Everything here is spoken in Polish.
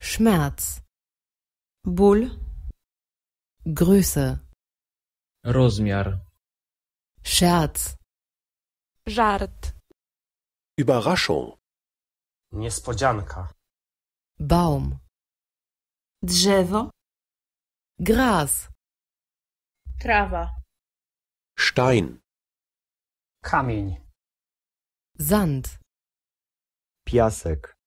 Schmerz. ból, Größe. Rozmiar. Scherz. żart, Überraschung. Niespodzianka. Baum. drzewo, Gras. trawa, Stein. Kamień. Sand. piasek,